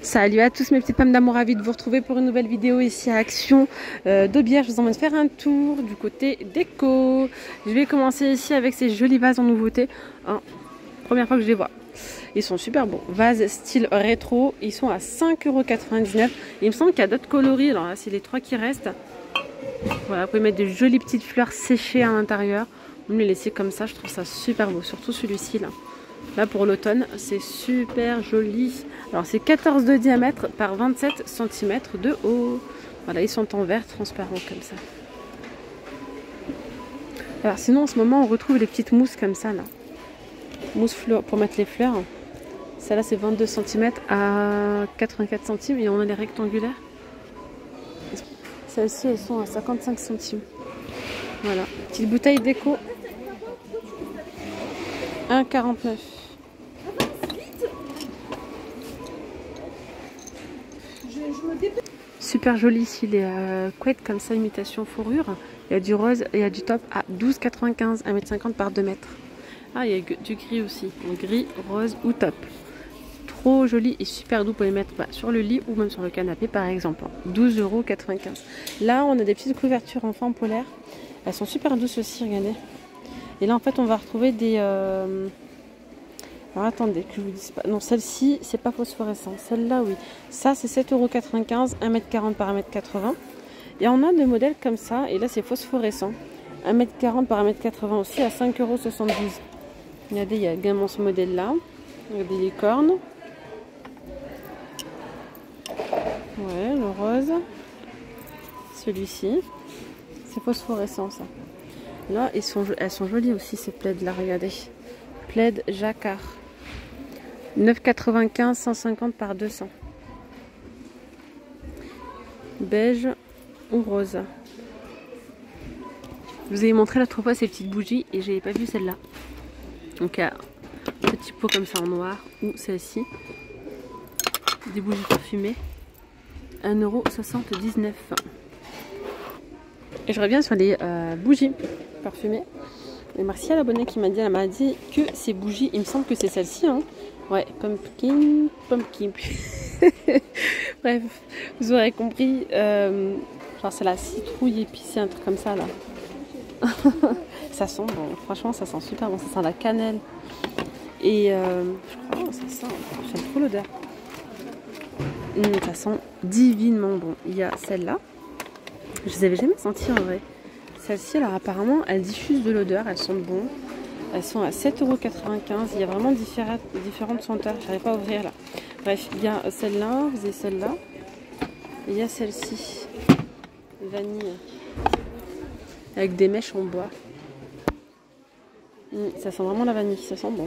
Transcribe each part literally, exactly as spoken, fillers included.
Salut à tous mes petites pommes d'amour, ravi de vous retrouver pour une nouvelle vidéo ici à Action euh, d'Aubière. Je vous emmène faire un tour du côté déco. Je vais commencer ici avec ces jolis vases en nouveauté. Hein, première fois que je les vois. Ils sont super beaux. Vases style rétro. Ils sont à cinq euros quatre-vingt-dix-neuf. Il me semble qu'il y a d'autres coloris. Alors là, c'est les trois qui restent. Voilà, vous pouvez mettre de jolies petites fleurs séchées à l'intérieur. Vous me les laissez comme ça. Je trouve ça super beau. Surtout celui-ci là. Là pour l'automne, c'est super joli. Alors c'est quatorze de diamètre par vingt-sept centimètres de haut. Voilà, ils sont en verre transparent comme ça. Alors sinon en ce moment on retrouve les petites mousses comme ça là. Mousse fleur pour mettre les fleurs. Celle-là c'est vingt-deux centimètres à quatre-vingt-quatre centimes et on a les rectangulaires. Celles-ci elles sont à cinquante-cinq centimes. Voilà, petite bouteille déco. un euro quarante-neuf. Super joli ici les euh, couettes comme ça, imitation fourrure. Il y a du rose et il y a du top à douze euros quatre-vingt-quinze, un mètre cinquante par deux mètres. Ah, il y a du gris aussi, donc gris, rose ou top. Trop joli et super doux pour les mettre bah, sur le lit ou même sur le canapé par exemple. douze euros quatre-vingt-quinze. Là, on a des petites couvertures en forme polaire. Elles sont super douces aussi, regardez. Et là, en fait, on va retrouver des... Euh... Alors attendez, que je vous dise pas. Non, celle-ci, c'est pas phosphorescent. Celle-là, oui. Ça, c'est sept euros quatre-vingt-quinze, un mètre quarante par un mètre quatre-vingts. Et on a des modèles comme ça. Et là, c'est phosphorescent. un mètre quarante par un mètre quatre-vingts aussi à cinq euros soixante-douze. Regardez, il y a également ce modèle-là. Regardez les cornes. Ouais, le rose. Celui-ci. C'est phosphorescent, ça. Là, ils sont, elles sont jolies aussi, ces plaids-là. Regardez. Plaid jacquard. neuf euros quatre-vingt-quinze, cent cinquante par deux cents. Beige ou rose. Je vous ai montré l'autre fois ces petites bougies et j'avais pas vu celle-là. Donc un petit pot comme ça en noir ou celle-ci. Des bougies parfumées. un euro soixante-dix-neuf. Et je reviens sur les euh, bougies parfumées. Et merci à l'abonné qui m'a dit, elle m'a dit que ces bougies, il me semble que c'est celle-ci, hein. Ouais, pumpkin, pumpkin. Bref, vous aurez compris. Euh, genre c'est la citrouille épicée, un truc comme ça là. Ça sent bon, franchement ça sent super bon, ça sent la cannelle. Et euh, je crois que ça sent, j'aime trop l'odeur. Mmh, ça sent divinement bon. Il y a celle-là, je les avais jamais senties en vrai. Celle-ci, alors apparemment, elles diffusent de l'odeur, elles sont bon. Elles sont à sept euros quatre-vingt-quinze. Il y a vraiment différentes, différentes senteurs. Je n'arrive pas à ouvrir là. Bref, il y a celle-là, vous avez celle-là. Et il y a celle-ci. Vanille. Avec des mèches en bois. Mmh, ça sent vraiment la vanille, ça sent bon.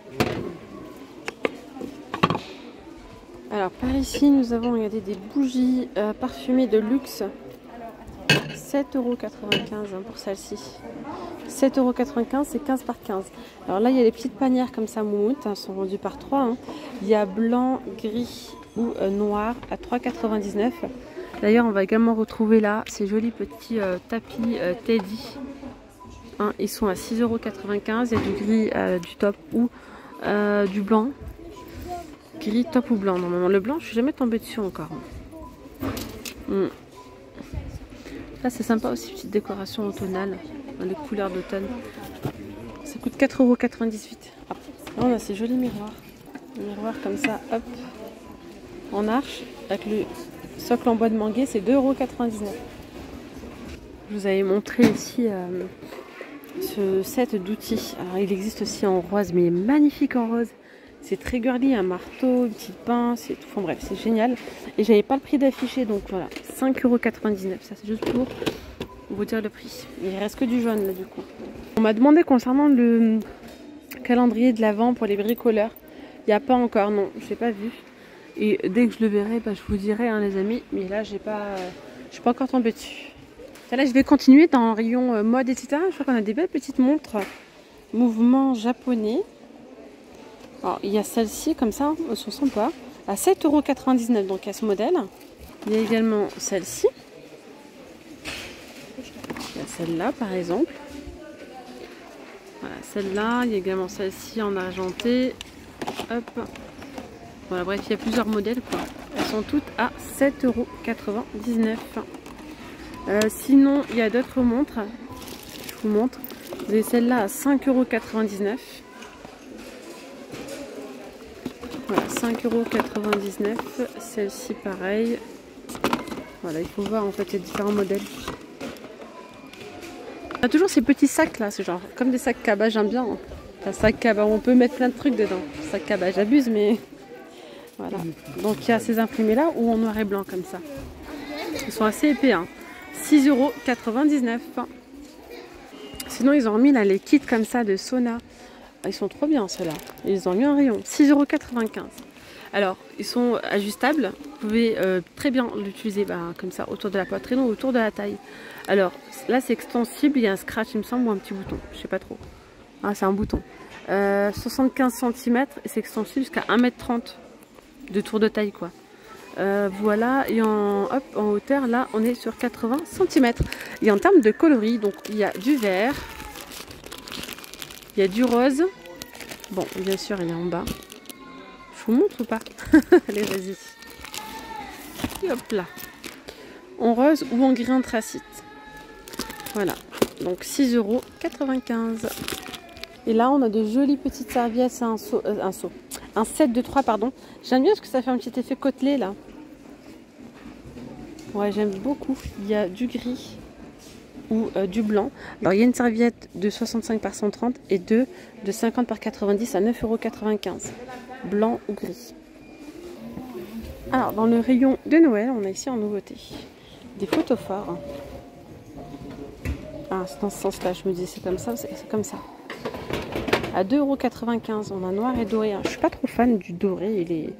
Alors par ici, nous avons regardé des bougies euh, parfumées de luxe. sept euros quatre-vingt-quinze hein, pour celle-ci. sept euros quatre-vingt-quinze, c'est quinze par quinze. Alors là, il y a les petites panières comme ça, moumoutes, hein, sont vendues par trois. Hein. Il y a blanc, gris ou euh, noir à trois euros quatre-vingt-dix-neuf. D'ailleurs, on va également retrouver là ces jolis petits euh, tapis euh, Teddy. Hein, ils sont à six euros quatre-vingt-quinze. Il y a du gris, euh, du top ou euh, du blanc. Gris, top ou blanc. Normalement, le blanc, je suis jamais tombée dessus encore. Mm. Là c'est sympa aussi, petite décoration automnale, dans les couleurs d'automne. Ça coûte quatre euros quatre-vingt-dix-huit. Ah, là on a ces jolis miroirs. Un miroir comme ça, hop, en arche, avec le socle en bois de manguier, c'est deux euros quatre-vingt-dix-neuf. Je vous avais montré ici euh, ce set d'outils. Alors il existe aussi en rose, mais il est magnifique en rose. C'est très girly, un marteau, une petite pince et tout. Enfin bref, c'est génial. Et j'avais pas le prix d'affiché, donc voilà, cinq euros quatre-vingt-dix-neuf. Ça, c'est juste pour vous dire le prix. Il reste que du jaune là, du coup. On m'a demandé concernant le calendrier de l'Avent pour les bricoleurs. Il n'y a pas encore, non, je l'ai pas vu. Et dès que je le verrai, bah, je vous dirai, hein, les amis. Mais là, j'ai pas, euh, je suis pas encore tombée dessus. Là, je vais continuer dans le rayon euh, mode, et cetera. Je crois qu'on a des belles petites montres mouvement japonais. Alors, il y a celle-ci comme ça, elles sont sympas, à sept euros quatre-vingt-dix-neuf, donc à ce modèle. Il y a également celle-ci. Il y a celle-là par exemple. Voilà, celle-là, il y a également celle-ci en argenté. Hop. Voilà, bref, il y a plusieurs modèles quoi. Elles sont toutes à sept euros quatre-vingt-dix-neuf. Euh, sinon, il y a d'autres montres. Je vous montre. Vous avez celle-là à cinq euros quatre-vingt-dix-neuf. Voilà, cinq euros quatre-vingt-dix-neuf. Celle-ci, pareil. Voilà, il faut voir en fait les différents modèles. On a toujours ces petits sacs là, c'est genre comme des sacs cabas, j'aime bien. Hein. Un sac cabas, on peut mettre plein de trucs dedans. Sac cabas, j'abuse, mais voilà. Donc il y a ces imprimés là ou en noir et blanc comme ça. Ils sont assez épais. Hein. six euros quatre-vingt-dix-neuf. Sinon, ils ont remis là les kits comme ça de sauna. Ils sont trop bien ceux-là. Ils ont mis un rayon. six euros quatre-vingt-quinze. Alors, ils sont ajustables. Vous pouvez euh, très bien l'utiliser bah, comme ça autour de la poitrine ou autour de la taille. Alors, là, c'est extensible. Il y a un scratch, il me semble, ou un petit bouton. Je sais pas trop. Ah, c'est un bouton. Euh, soixante-quinze centimètres et c'est extensible jusqu'à un mètre trente de tour de taille, quoi. Euh, voilà, et en, hop, en hauteur, là, on est sur quatre-vingts centimètres. Et en termes de coloris, donc, il y a du vert, il y a du rose. Bon, bien sûr, il est en bas. Je vous montre ou pas? Allez, vas-y. Et hop là. En rose ou en gris anthracite. Voilà. Donc, six euros quatre-vingt-quinze. Et là, on a de jolies petites serviettes, un seau, euh, un seau. Un set de trois, pardon. J'aime bien parce que ça fait un petit effet côtelé, là. Ouais, j'aime beaucoup. Il y a du gris ou euh, du blanc. Alors, il y a une serviette de soixante-cinq par cent trente et deux de cinquante par quatre-vingt-dix à neuf euros quatre-vingt-quinze. Blanc ou gris. Alors, dans le rayon de Noël, on a ici en nouveauté des photophores. Ah, c'est dans ce sens-là, je me dis, c'est comme ça, c'est comme ça. À deux euros quatre-vingt-quinze, on a noir et doré. Je suis pas trop fan du doré, il est...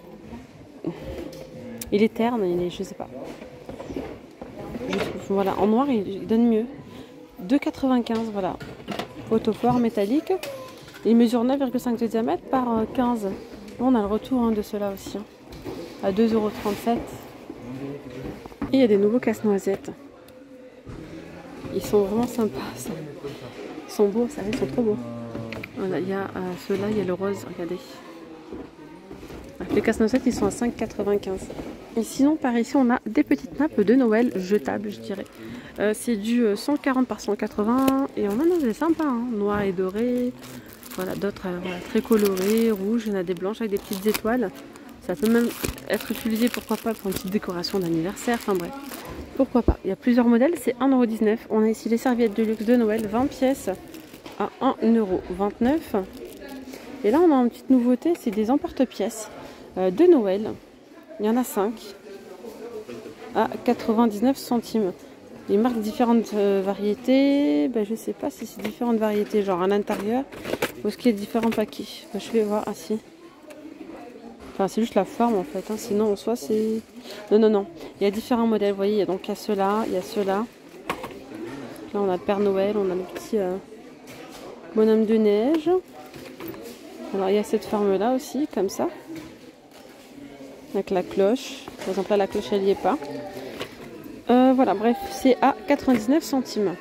Il est terne, il est... je sais pas. Je trouve, voilà, en noir, il, il donne mieux. deux euros quatre-vingt-quinze, voilà. Photophore métallique. Il mesure neuf virgule cinq de diamètre par quinze. Bon, on a le retour hein, de ceux-là aussi. Hein. À deux euros trente-sept. Et il y a des nouveaux casse-noisettes. Ils sont vraiment sympas. Ça. Ils sont beaux, ça, ils sont trop beaux. Voilà, il y a euh, ceux-là, il y a le rose, regardez. Les casse-noisettes, ils sont à cinq euros quatre-vingt-quinze. Et sinon, par ici, on a des petites nappes de Noël jetables, je dirais. Euh, c'est du cent quarante par cent quatre-vingts. Et on en a des sympas, hein, noir et doré. Voilà, d'autres euh, voilà, très colorés, rouges. Il y en a des blanches avec des petites étoiles. Ça peut même être utilisé, pourquoi pas, pour une petite décoration d'anniversaire. Enfin bref, pourquoi pas. Il y a plusieurs modèles, c'est un euro dix-neuf. On a ici les serviettes de luxe de Noël, vingt pièces à un euro vingt-neuf. Et là, on a une petite nouveauté, c'est des emporte-pièces euh, de Noël. Il y en a cinq à quatre-vingt-dix-neuf centimes. Ils marquent différentes euh, variétés. Ben, je ne sais pas si c'est différentes variétés, genre à l'intérieur, ou est-ce qu'il y a différents paquets. Ben, je vais voir. Ah si. Enfin, c'est juste la forme en fait. Hein. Sinon, en soi, c'est. Non, non, non. Il y a différents modèles. Vous voyez, il y a donc il y a ceux-là, il y a ceux-là. Là, on a le Père Noël, on a le petit euh, bonhomme de neige. Alors, il y a cette forme-là aussi, comme ça. Avec la cloche. Par exemple, là, la cloche, elle n'y est pas. Euh, voilà, bref, c'est à quatre-vingt-dix-neuf centimes.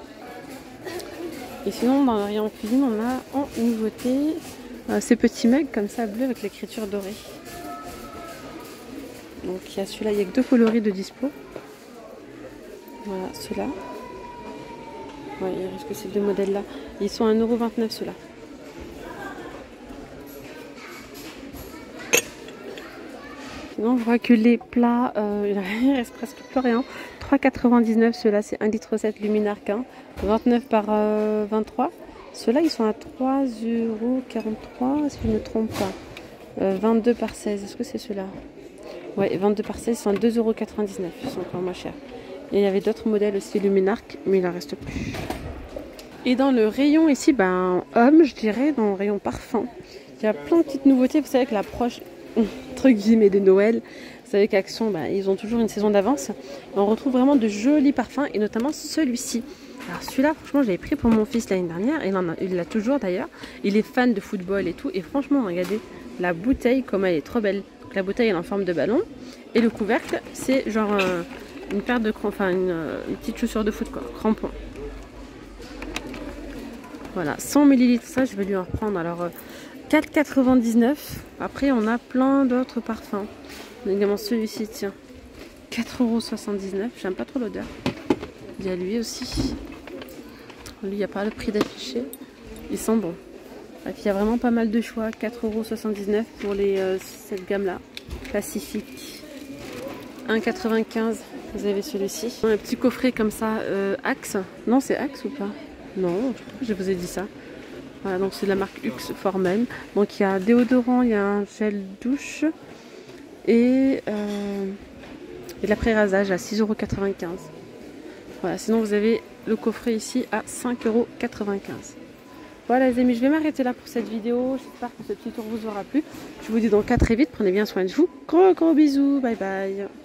Et sinon, dans le rayon cuisine, on a en nouveauté euh, ces petits mugs comme ça, bleus, avec l'écriture dorée. Donc, il y a celui-là, il n'y a que deux coloris de dispo. Voilà, ceux-là. Ouais, il reste que ces deux modèles-là. Ils sont à un euro vingt-neuf, ceux-là. Sinon, je vois que les plats, euh, il reste presque plus rien. trois euros quatre-vingt-dix-neuf, ceux-là, c'est un litre sept Luminarc, hein, vingt-neuf par euh, vingt-trois. Ceux-là, ils sont à trois euros quarante-trois, si je ne me trompe pas. Euh, vingt-deux par seize, est-ce que c'est ceux-là? Ouais, vingt-deux par seize, ils sont à deux euros quatre-vingt-dix-neuf, ils sont encore moins chers. Et il y avait d'autres modèles aussi Luminarc, mais il n'en reste plus. Et dans le rayon ici, ben, homme, je dirais, dans le rayon parfum, il y a plein de petites nouveautés. Vous savez que l'approche, entre guillemets, de Noël, vous savez qu'Action, ben, ils ont toujours une saison d'avance. On retrouve vraiment de jolis parfums, et notamment celui-ci. Alors celui-là, franchement, je l'avais pris pour mon fils l'année dernière, et il l'a toujours d'ailleurs. Il est fan de football et tout, et franchement, regardez, la bouteille, comme elle est trop belle. Donc, la bouteille, elle est en forme de ballon, et le couvercle, c'est genre euh, une paire de, enfin une, une petite chaussure de foot, quoi, crampon. Voilà, cent millilitres, ça, je vais lui en reprendre. Alors, euh, quatre quatre-vingt-dix-neuf. Après, on a plein d'autres parfums. On a également celui-ci, tiens. quatre euros soixante-dix-neuf. J'aime pas trop l'odeur. Il y a lui aussi. Lui, il n'y a pas le prix d'affiché. Ils sont bons. Et puis, il y a vraiment pas mal de choix. quatre euros soixante-dix-neuf pour les, euh, cette gamme-là. Pacifique. un euro quatre-vingt-quinze. Vous avez celui-ci. Un petit coffret comme ça. Euh, Axe. Non, c'est Axe ou pas? Non, je vous ai dit ça. Voilà, donc c'est de la marque Huxe Formel. Donc il y a déodorant, il y a un gel douche et, euh, et de l'après-rasage à six euros quatre-vingt-quinze. Voilà, sinon vous avez le coffret ici à cinq euros quatre-vingt-quinze. Voilà les amis, je vais m'arrêter là pour cette vidéo. J'espère que ce petit tour vous aura plu. Je vous dis donc à très vite, prenez bien soin de vous. Gros gros bisous, bye bye.